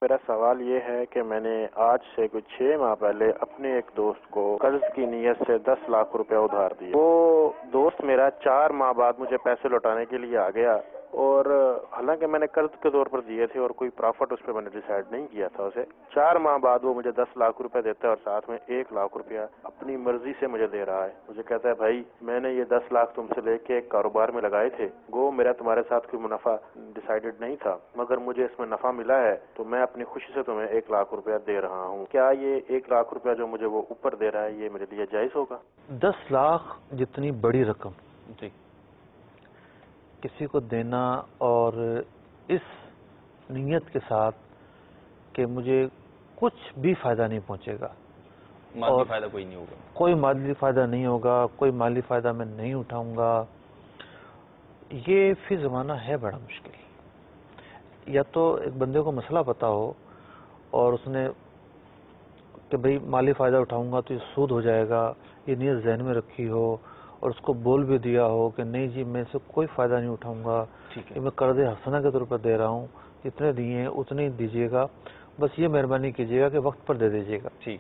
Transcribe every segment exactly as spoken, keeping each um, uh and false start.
میرا سوال یہ ہے کہ میں نے آج سے کچھ چھ ماہ پہلے اپنے ایک دوست کو قرض کی نیت سے دس لاکھ روپے ادھار دیے. وہ دوست میرا چار ماہ بعد مجھے پیسے لوٹانے کے لیے آ گیا، اور حالانکہ میں نے قرض کے طور پر دیے تھے اور کوئی پرافٹ اس پہ میں نے ڈیسائیڈ نہیں کیا تھا اسے. چار ماہ بعد وہ مجھے دس لاکھ روپے دیتا ہے اور ساتھ میں ایک لاکھ روپیہ اپنی مرضی سے مجھے دے رہا ہے. مجھے کہتا ہے بھائی میں نے یہ دس لاکھ تم سے لے کے ایک کاروبار میں لگائے تھے، گو میرا تمہارے ساتھ کوئی منافع ڈیسائیڈڈ نہیں تھا، مگر مجھے اس میں نفع ملا ہے تو میں اپنی خوشی سے تمہیں ایک لاکھ روپیہ دے رہا ہوں. کیا یہ ایک لاکھ روپیہ جو مجھے وہ اوپر دے رہا ہے یہ میرے لیے جائز ہوگا؟ دس لاکھ جتنی بڑی رقم جی کسی کو دینا اور اس نیت کے ساتھ کہ مجھے کچھ بھی فائدہ نہیں پہنچے گا، مالی فائدہ کوئی نہیں ہوگا، کوئی مالی فائدہ نہیں ہوگا، کوئی مالی فائدہ میں نہیں اٹھاؤں گا، یہ فی زمانہ ہے بڑا مشکل. یا تو ایک بندے کو مسئلہ پتا ہو اور اس نے کہ بھئی مالی فائدہ اٹھاؤں گا تو یہ سود ہو جائے گا، یہ نیت ذہن میں رکھی ہو اور اس کو بول بھی دیا ہو کہ نہیں جی میں سے کوئی فائدہ نہیں اٹھاؤں گا، یہ میں قرض حسنہ کے طور پر دے رہا ہوں، جتنے دیے ہیں اتنے ہی دیجیے گا، بس یہ مہربانی کیجیے گا کہ وقت پر دے دیجیے گا. ٹھیک.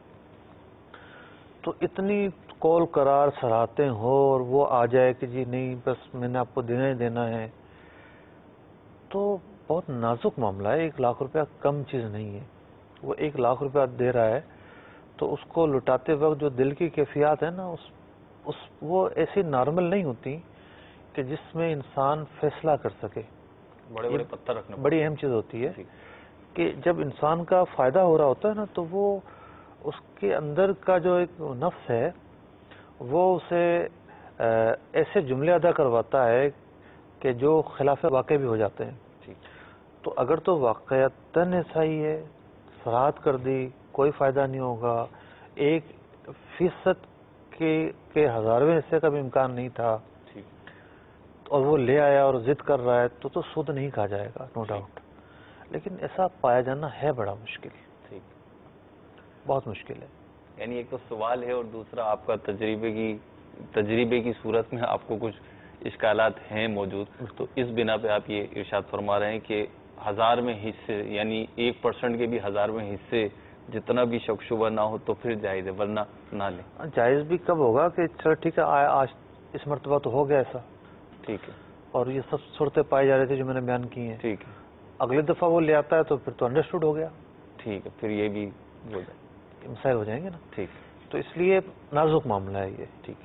تو اتنی کول قرار سراہتے ہو اور وہ آ جائے کہ جی نہیں بس میں نے آپ کو دینا ہی دینا ہے، تو بہت نازک معاملہ ہے. ایک لاکھ روپیہ کم چیز نہیں ہے. وہ ایک لاکھ روپیہ دے رہا ہے تو اس کو لٹاتے وقت جو دل کی کیفیات ہے نا اس اس وہ ایسی نارمل نہیں ہوتی کہ جس میں انسان فیصلہ کر سکے. بڑے بڑے پتھر رکھنا بڑی اہم چیز ہوتی ہے کہ جب انسان کا فائدہ ہو رہا ہوتا ہے نا تو وہ اس کے اندر کا جو ایک نفس ہے وہ اسے ایسے جملے ادا کرواتا ہے کہ جو خلاف واقع بھی ہو جاتے ہیں. تو اگر تو واقعتاً ایسا ہی ہے، سراحت کر دی، کوئی فائدہ نہیں ہوگا، ایک فیصد کے کے ہزارویں حصے کا بھی امکان نہیں تھا اور وہ لے آیا اور ضد کر رہا ہے تو تو سود نہیں کہا جائے گا، نو ڈاؤٹ. لیکن ایسا پایا جانا ہے بڑا مشکل، ٹھیک بہت مشکل ہے. یعنی ایک تو سوال ہے اور دوسرا آپ کا تجربے کی تجربے کی صورت میں آپ کو کچھ اشکالات ہیں موجود، تو اس بنا پہ آپ یہ ارشاد فرما رہے ہیں کہ ہزار میں حصے یعنی ایک پرسنٹ کے بھی ہزار میں حصے جتنا بھی شک شبہ نہ ہو تو پھر جائز ہے، ورنہ نہ لیں. جائز بھی کب ہوگا کہ چلو ٹھیک ہے آج اس مرتبہ تو ہو گیا ایسا، ٹھیک ہے، اور یہ سب صورتیں پائی جا رہی تھی جو میں نے بیان کی ہیں، ٹھیک ہے، اگلی دفعہ وہ لے آتا ہے تو پھر تو انڈرسٹوڈ ہو گیا، ٹھیک ہے، پھر یہ بھی ہو جائے، مسائل ہو جائیں گے نا. ٹھیک. تو اس لیے نازک معاملہ ہے یہ. ٹھیک.